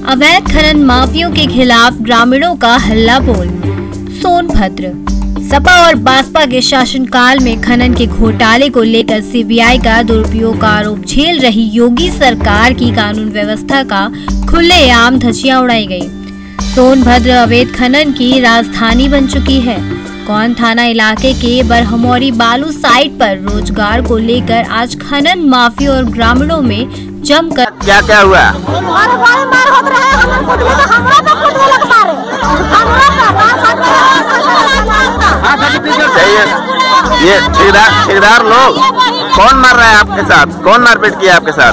अवैध खनन माफियों के खिलाफ ग्रामीणों का हल्ला बोल। सोनभद्र सपा और बसपा के शासनकाल में खनन के घोटाले को लेकर सीबीआई का दुरुपयोग का आरोप झेल रही योगी सरकार की कानून व्यवस्था का खुलेआम धज्जियां उड़ाई गई। सोनभद्र अवैध खनन की राजधानी बन चुकी है। कौन थाना इलाके के बरहमौरी बालू साइट पर रोजगार को लेकर आज खनन माफिया और ग्रामीणों में जमकर क्या हुआ? ये ठेकेदार लोग कौन मार रहा है आपके साथ? कौन मारपीट किया आपके साथ?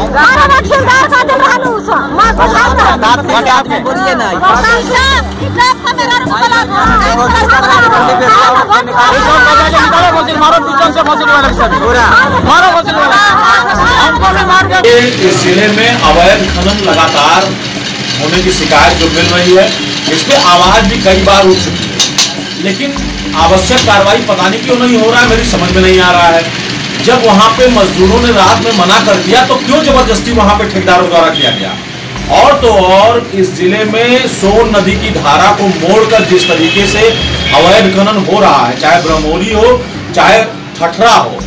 इस जिले में अवैध खनन लगातार होने की शिकायत जो मिल रही है, इस पे आवाज भी कई बार उठ चुकी है, लेकिन आवश्यक कार्रवाई पता नहीं क्यों नहीं हो रहा है, मेरी समझ में नहीं आ रहा है। जब वहां पे मजदूरों ने रात में मना कर दिया तो क्यों जबरदस्ती वहां पे ठेकेदारों द्वारा किया गया? और तो और इस जिले में सोन नदी की धारा को मोड़कर जिस तरीके से अवैध खनन हो रहा है, चाहे ब्रह्मोरी हो चाहे ठठरा हो,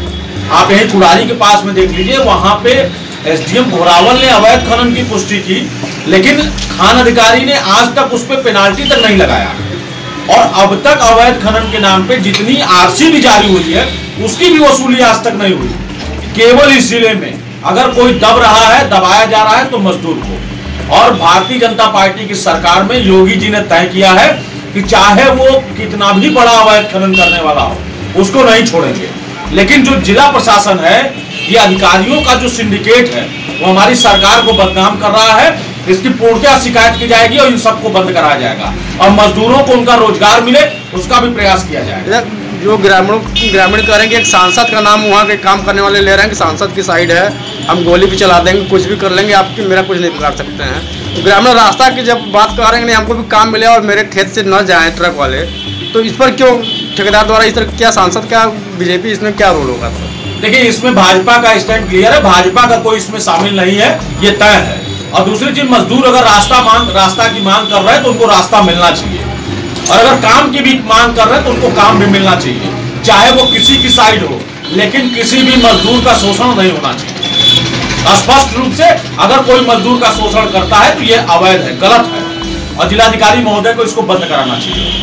आप यही कुड़ारी के पास में देख लीजिए, वहां पे एसडीएम घोरावल ने अवैध खनन की पुष्टि की, लेकिन खान अधिकारी ने आज तक उस पर पेनाल्टी तक नहीं लगाया। और अब तक अवैध खनन के नाम पे जितनी आरसी भी जारी हुई है उसकी भी वसूली आज तक नहीं हुई। केवल इस जिले में अगर कोई दब रहा है, दबाया जा रहा है तो मजदूर को। और भारतीय जनता पार्टी की सरकार में योगी जी ने तय किया है कि चाहे वो कितना भी बड़ा अवैध खनन करने वाला हो, उसको नहीं छोड़ेंगे। लेकिन जो जिला प्रशासन है, ये अधिकारियों का जो सिंडिकेट है, वो हमारी सरकार को बदनाम कर रहा है। इसकी पूर्णतः शिकायत की जाएगी और इन सबको बंद कराया जाएगा और मजदूरों को उनका रोजगार मिले उसका भी प्रयास किया जाएगा। जो ग्रामीण कह रहे हैं कि एक सांसद का नाम वहाँ के काम करने वाले ले रहे हैं कि सांसद की साइड है, हम गोली भी चला देंगे, कुछ भी कर लेंगे, आपकी मेरा कुछ नहीं बिगाड़ सकते हैं। तो ग्रामीण रास्ता की जब बात कर रहे हैं, नहीं हमको भी काम मिले और मेरे खेत से न जाए ट्रक वाले, तो इस पर क्यों ठेकेदार द्वारा इस तरह क्या सांसद का बीजेपी इसमें क्या रोल होगा? देखिए, इसमें भाजपा का स्टैंड क्लियर है, भाजपा का कोई इसमें शामिल नहीं है, ये तय है। और दूसरी चीज, मजदूर अगर रास्ता की मांग कर रहे हैं तो उनको रास्ता मिलना चाहिए, और अगर काम की भी मांग कर रहे हैं तो उनको काम भी मिलना चाहिए, चाहे वो किसी की साइड हो, लेकिन किसी भी मजदूर का शोषण नहीं होना चाहिए। स्पष्ट रूप से अगर कोई मजदूर का शोषण करता है तो ये अवैध है, गलत है, और जिलाधिकारी महोदय को इसको बंद कराना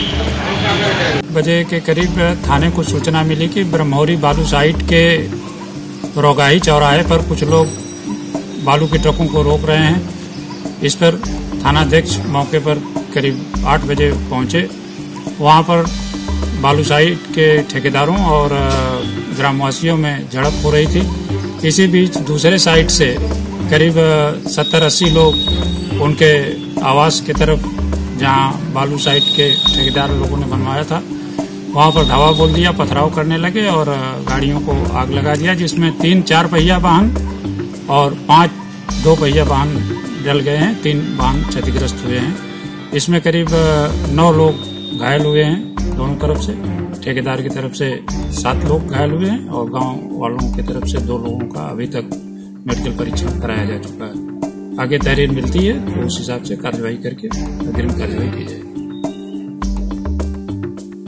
चाहिए। बजे के करीब थाने को सूचना मिली कि ब्रह्मौरी बालू साइट के रोगाही चौराहे पर कुछ लोग बालू के ट्रकों को रोक रहे हैं। इस पर थानाध्यक्ष मौके पर करीब 8 बजे पहुंचे। वहां पर बालू साइट के ठेकेदारों और ग्रामवासियों में झड़प हो रही थी। इसी बीच दूसरे साइट से करीब 70-80 लोग उनके आवास की तरफ, जहां बालू साइट के ठेकेदार लोगों ने बनवाया था, वहां पर धावा बोल दिया, पथराव करने लगे और गाड़ियों को आग लगा दिया, जिसमें 3 4 पहिया वाहन और 5 2 पहिया वाहन जल गए हैं, 3 वाहन क्षतिग्रस्त हुए हैं। इसमें करीब 9 लोग घायल हुए हैं दोनों तरफ से। ठेकेदार की तरफ से 7 लोग घायल हुए हैं और गांव वालों की तरफ से 2 लोगों का अभी तक मेडिकल परीक्षण कराया जा चुका है। आगे तहरीर मिलती है तो उस हिसाब से कार्रवाई करके अग्रिम कार्रवाई की जाएगी।